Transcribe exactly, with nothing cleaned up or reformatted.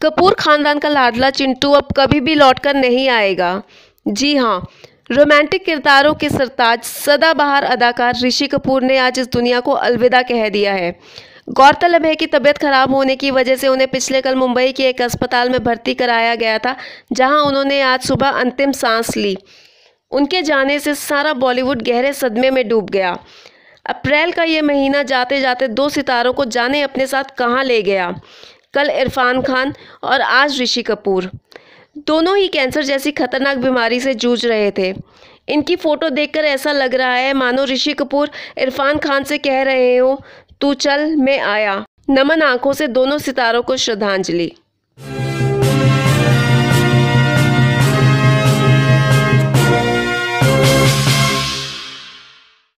कपूर खानदान का लाडला चिंटू अब कभी भी लौटकर नहीं आएगा। जी हाँ, रोमांटिक किरदारों के सरताज सदाबहार अदाकार ऋषि कपूर ने आज इस दुनिया को अलविदा कह दिया है। गौरतलब है कि तबीयत खराब होने की वजह से उन्हें पिछले कल मुंबई के एक अस्पताल में भर्ती कराया गया था, जहां उन्होंने आज सुबह अंतिम सांस ली। उनके जाने से सारा बॉलीवुड गहरे सदमे में डूब गया। अप्रैल का ये महीना जाते जाते दो सितारों को जाने अपने साथ कहां ले गया। कल इरफान खान और आज ऋषि कपूर, दोनों ही कैंसर जैसी खतरनाक बीमारी से जूझ रहे थे। इनकी फ़ोटो देखकर ऐसा लग रहा है मानो ऋषि कपूर इरफान खान से कह रहे हो, तू चल मैं आया। नमन आंखों से दोनों सितारों को श्रद्धांजलि।